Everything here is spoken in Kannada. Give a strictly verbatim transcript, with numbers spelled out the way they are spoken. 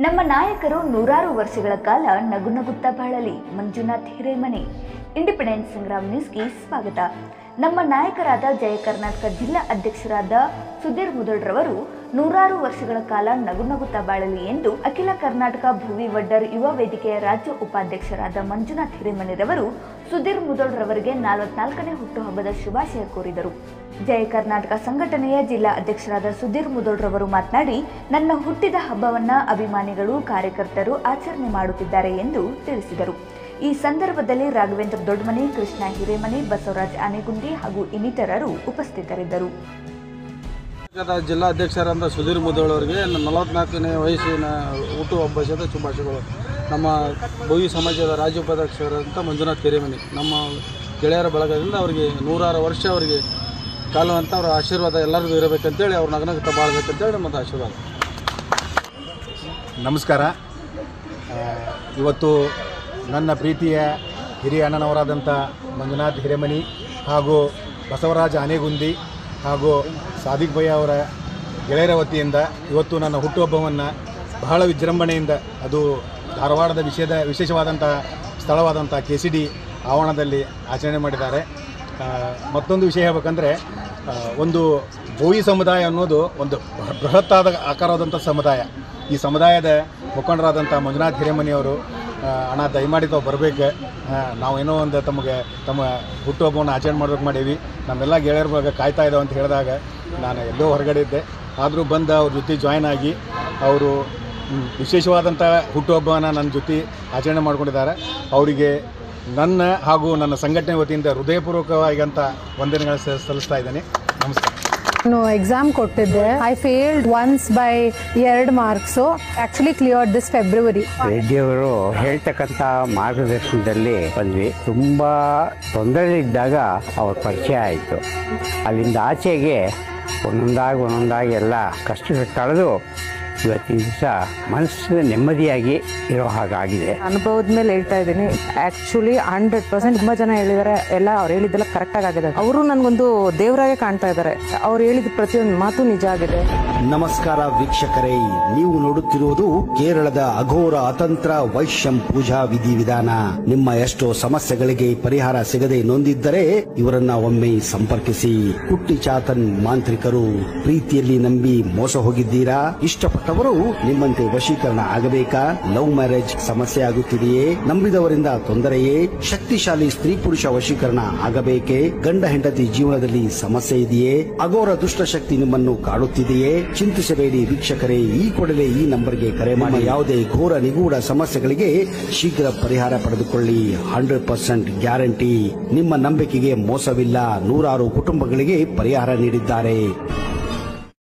ನಮ್ಮ ನಾಯಕರು ನೂರಾರು ವರ್ಷಗಳ ಕಾಲ ನಗು ನಗುತ್ತಾ ಬಾಳಲಿ. ಮಂಜುನಾಥ್ ಹಿರೇಮನಿ. ಇಂಡಿಪೆಂಡೆನ್ಸ್ ಸಂಗ್ರಾಮ್ ನ್ಯೂಸ್ಗೆ ಸ್ವಾಗತ. ನಮ್ಮ ನಾಯಕರಾದ ಜಯ ಕರ್ನಾಟಕ ಜಿಲ್ಲಾ ಅಧ್ಯಕ್ಷರಾದ ಸುಧೀರ್ ಮುದೋಳ್ರವರು ನೂರಾರು ವರ್ಷಗಳ ಕಾಲ ನಗು ನಗುತ್ತಾ ಬಾಳಲಿ ಎಂದು ಅಖಿಲ ಕರ್ನಾಟಕ ಭುವಿ ವಡ್ಡರ್ ಯುವ ವೇದಿಕೆಯ ರಾಜ್ಯ ಉಪಾಧ್ಯಕ್ಷರಾದ ಮಂಜುನಾಥ್ ಹಿರೇಮನಿರವರು ಸುಧೀರ್ ಮುದೋಳ್ರವರಿಗೆ ನಲವತ್ನಾಲ್ಕನೇ ಹುಟ್ಟುಹಬ್ಬದ ಶುಭಾಶಯ ಕೋರಿದರು. ಜಯ ಕರ್ನಾಟಕ ಸಂಘಟನೆಯ ಜಿಲ್ಲಾ ಅಧ್ಯಕ್ಷರಾದ ಸುಧೀರ್ ಮುದೋಳ್ರವರು ಮಾತನಾಡಿ, ನನ್ನ ಹುಟ್ಟಿದ ಹಬ್ಬವನ್ನ ಅಭಿಮಾನಿಗಳು ಕಾರ್ಯಕರ್ತರು ಆಚರಣೆ ಮಾಡುತ್ತಿದ್ದಾರೆ ಎಂದು ತಿಳಿಸಿದರು. ಈ ಸಂದರ್ಭದಲ್ಲಿ ರಾಘವೇಂದ್ರ ದೊಡ್ಡಮನಿ, ಕೃಷ್ಣ ಹಿರೇಮನಿ, ಬಸವರಾಜ್ ಆನೆಗುಂದಿ ಹಾಗೂ ಇನ್ನಿತರರು ಉಪಸ್ಥಿತರಿದ್ದರು. ಜಿಲ್ಲಾ ಅಧ್ಯಕ್ಷರಾದ ಸುಧೀರ್ ಮುದೋಳ್ ಅವರಿಗೆ ನಲವತ್ನಾಲ್ಕನೇ ವಯಸ್ಸಿನ ಹುಟ್ಟುಹಬ್ಬದ ಶುಭಾಶಯಗಳು. ನಮ್ಮ ಭೋವಿ ಸಮಾಜದ ರಾಜ್ಯ ಉಪಾಧ್ಯಕ್ಷರಾದಂಥ ಮಂಜುನಾಥ್ ಹಿರೇಮನಿ, ನಮ್ಮ ಗೆಳೆಯರ ಬಳಗದಿಂದ ಅವರಿಗೆ ನೂರಾರು ವರ್ಷ ಅವರಿಗೆ ಕಾಲುವಂತ ಅವರ ಆಶೀರ್ವಾದ ಎಲ್ಲರಿಗೂ ಇರಬೇಕಂತೇಳಿ ಅವ್ರು ನಗನಗುತ್ತಾ ಬಾಳ್ಬೇಕಂತೇಳಿ ನಮ್ಮದು ಆಶೀರ್ವಾದ. ನಮಸ್ಕಾರ. ಇವತ್ತು ನನ್ನ ಪ್ರೀತಿಯ ಹಿರಿಯ ಅಣ್ಣನವರಾದಂಥ ಮಂಜುನಾಥ್ ಹಿರೇಮನಿ ಹಾಗೂ ಬಸವರಾಜ ಆನೆಗುಂದಿ ಹಾಗೂ ಸಾದಿಕ್ ಭಯ್ಯ ಅವರ ಗೆಳೆಯರ ವತಿಯಿಂದ ಇವತ್ತು ನನ್ನ ಹುಟ್ಟುಹಬ್ಬವನ್ನು ಬಹಳ ವಿಜೃಂಭಣೆಯಿಂದ, ಅದು ಧಾರವಾಡದ ವಿಷಯದ ವಿಶೇಷವಾದಂಥ ಸ್ಥಳವಾದಂಥ ಕೆ ಸಿ ಡಿ ಆವರಣದಲ್ಲಿ ಆಚರಣೆ ಮಾಡಿದ್ದಾರೆ. ಮತ್ತೊಂದು ವಿಷಯ ಹೇಳಬೇಕಂದ್ರೆ, ಒಂದು ಭೋವಿ ಸಮುದಾಯ ಅನ್ನೋದು ಒಂದು ಬೃಹತ್ತಾದ ಆಕಾರವಾದಂಥ ಸಮುದಾಯ. ಈ ಸಮುದಾಯದ ಮುಖಂಡರಾದಂಥ ಮಂಜುನಾಥ್ ಹಿರೇಮನಿಯವರು, ಅಣ್ಣ ದಯಮಾಡಿ ತಾವು ಬರಬೇಕು, ನಾವೇನೋ ಒಂದು ತಮಗೆ ತಮ್ಮ ಹುಟ್ಟುಹಬ್ಬವನ್ನು ಆಚರಣೆ ಮಾಡ್ಬೇಕು ಮಾಡೀವಿ, ನಮ್ಮೆಲ್ಲ ಗೆಳೆಯರ ಬಗ್ಗೆ ಕಾಯ್ತಾ ಇದ್ದಾವೆ ಅಂತ ಹೇಳಿದಾಗ ನಾನು ಎಲ್ಲೋ ಹೊರಗಡೆ ಇದ್ದೆ. ಆದರೂ ಬಂದು ಅವ್ರ ಜೊತೆ ಜಾಯ್ನ್ ಆಗಿ ಅವರು ವಿಶೇಷವಾದಂಥ ಹುಟ್ಟುಹಬ್ಬವನ್ನು ನನ್ನ ಜೊತೆ ಆಚರಣೆ ಮಾಡ್ಕೊಂಡಿದ್ದಾರೆ. ಅವರಿಗೆ ನನ್ನ ಹಾಗೂ ನನ್ನ ಸಂಘಟನೆ ವತಿಯಿಂದ ಹೃದಯಪೂರ್ವಕವಾಗಂತ ವಂದನೆಗಳು ಸಲ್ಲಿಸ್ತಾ ಇದ್ದೇನೆ. ನಮಸ್ಕಾರ. ನಾನು ಎಕ್ಸಾಮ್ ಕೊಟ್ಟಿದ್ದೆ. ಐ ಫೇಲ್ಡ್ ಒನ್ಸ್ ಬೈ ಎರಡು marks. Actually cleared this February. ರೆಡ್ಡಿಯವರು ಹೇಳ್ತಕ್ಕಂಥ ಮಾರ್ಗದರ್ಶನದಲ್ಲಿ ಬಂದ್ವಿ. ತುಂಬ ತೊಂದರೆ ಇದ್ದಾಗ ಅವ್ರ ಪರಿಚಯ ಆಯಿತು. ಅಲ್ಲಿಂದ ಆಚೆಗೆ ಒಂದೊಂದಾಗಿ ಒಂದೊಂದಾಗಿ ಎಲ್ಲ ಕಷ್ಟ ಕಳೆದು ಇವತ್ತಿನ ದಿವಸ ಮನಸ್ಸು ನೆಮ್ಮದಿಯಾಗಿ ಇರೋ ಹಾಗಾಗಿದೆ. ಅನುಭವದ ಮೇಲೆ ಹೇಳ್ತಾ ಇದ್ದೀನಿ. ಆ್ಯಕ್ಚುಲಿ ಹಂಡ್ರೆಡ್ ಪರ್ಸೆಂಟ್ ತುಂಬ ಜನ ಹೇಳಿದ್ದಾರೆ, ಎಲ್ಲ ಅವ್ರು ಹೇಳಿದ್ದೆಲ್ಲ ಕರೆಕ್ಟಾಗಿ ಆಗಿದೆ. ಅವರು ನನಗೊಂದು ದೇವರಾಗೆ ಕಾಣ್ತಾ ಇದ್ದಾರೆ. ಅವ್ರು ಹೇಳಿದ ಪ್ರತಿಯೊಂದು ಮಾತು ನಿಜ ಆಗಿದೆ. ನಮಸ್ಕಾರ ವೀಕ್ಷಕರೇ, ನೀವು ನೋಡುತ್ತಿರುವುದು ಕೇರಳದ ಅಘೋರ ಅತಂತ್ರ ವೈಶ್ಯಂ ಪೂಜಾ ವಿಧಿವಿಧಾನ. ನಿಮ್ಮ ಎಷ್ಟೋ ಸಮಸ್ಯೆಗಳಿಗೆ ಪರಿಹಾರ ಸಿಗದೆ ನೊಂದಿದ್ದರೆ ಇವರನ್ನ ಒಮ್ಮೆ ಸಂಪರ್ಕಿಸಿ. ಕುಟ್ಟಿ ಚಾತನ್ ಮಾಂತ್ರಿಕರು. ಪ್ರೀತಿಯಲ್ಲಿ ನಂಬಿ ಮೋಸ ಹೋಗಿದ್ದೀರಾ? ಇಷ್ಟಪಟ್ಟವರು ನಿಮ್ಮಂತೆ ವಶೀಕರಣ ಆಗಬೇಕಾ? ಲವ್ ಮ್ಯಾರೇಜ್ ಸಮಸ್ಯೆ ಆಗುತ್ತಿದೆಯೇ? ನಂಬಿದವರಿಂದ ತೊಂದರೆಯೇ? ಶಕ್ತಿಶಾಲಿ ಸ್ತ್ರೀ ಪುರುಷ ವಶೀಕರಣ ಆಗಬೇಕೇ? ಗಂಡ ಹೆಂಡತಿ ಜೀವನದಲ್ಲಿ ಸಮಸ್ಯೆ ಇದೆಯೇ? ಅಘೋರ ದುಷ್ಟಶಕ್ತಿ ನಿಮ್ಮನ್ನು ಕಾಡುತ್ತಿದೆಯೇ? ಚಿಂತಿಸಬೇಡಿ ವೀಕ್ಷಕರೇ, ಈ ಕೂಡಲೇ ಈ ನಂಬರ್ಗೆ ಕರೆ ಮಾಡಿ ಯಾವುದೇ ಘೋರ ನಿಗೂಢ ಸಮಸ್ಯೆಗಳಿಗೆ ಶೀಘ್ರ ಪರಿಹಾರ ಪಡೆದುಕೊಳ್ಳಿ. Hundred percent guarantee. ನಿಮ್ಮ ನಂಬಿಕೆಗೆ ಮೋಸವಿಲ್ಲ. ನೂರಾರು ಕುಟುಂಬಗಳಿಗೆ ಪರಿಹಾರ ನೀಡಿದ್ದಾರೆ.